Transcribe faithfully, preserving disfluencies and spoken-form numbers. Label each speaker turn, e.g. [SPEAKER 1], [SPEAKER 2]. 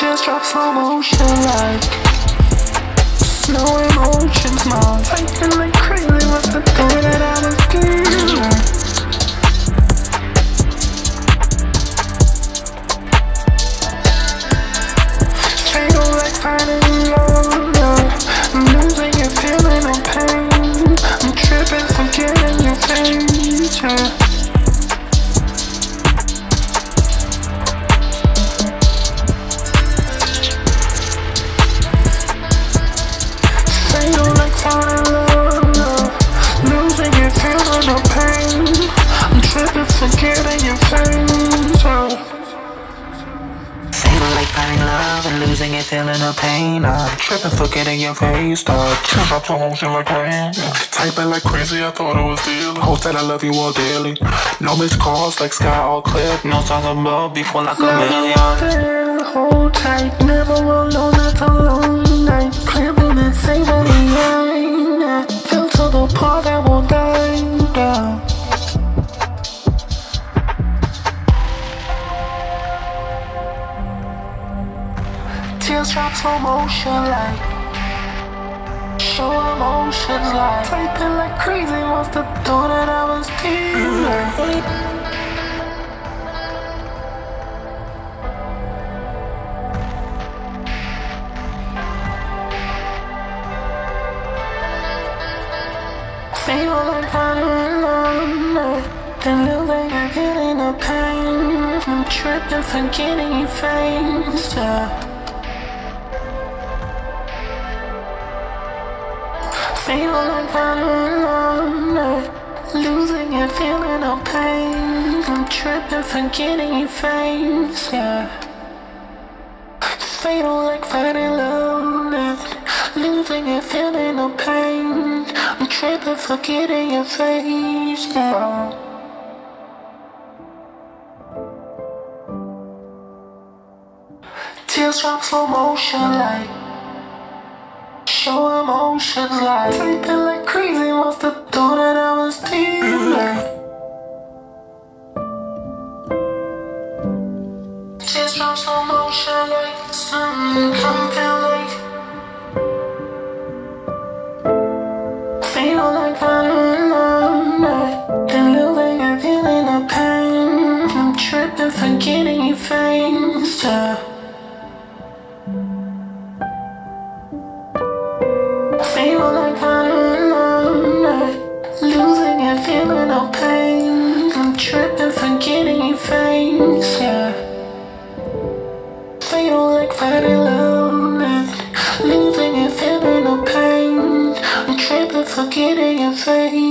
[SPEAKER 1] Tears drop slow motion like snow emotions. My typing like crazy was the thing that I was feeling. Fatal like finding love. I'm losing it, feeling no pain. I'm tripping, forgetting your face, yeah. Forgetting your face, oh. Feeling like finding love and losing it, feeling the pain. I'm tripping, forgetting your face, dog. Tears drop slow motion like rain. Typing like crazy, I thought it was daily. Hope that I love you all daily. No missed calls, like sky all clear. No signs above, before like a million. Hold tight, never will know that's a long night. Clamping and saving the end. Feel to the part that will die down. Tears drop slow motion like show emotions like typing like crazy wants to do that I was feeling. Feel like finding love, then losing and feeling the pain. I'm tripping, forgetting your face, yeah. Feel like finding love, losing and feeling no pain. I'm tripping, forgetting your face, yeah. Fatal like finding love, losing and feeling no pain. I'm tripping, forgetting your face, yeah. Tears drop slow motion like show emotions like typing like crazy wants to do that I was feeling. Tears drop slow motion like something coming like feel like finding love, then losing and feeling the pain. I'm tripping, forgetting your face, yeah. Feel like finding love, losing and feeling no pain. I'm tripping, forgetting your face, yeah. Feel like finding love, losing and feeling no pain. I'm tripping, forgetting your face.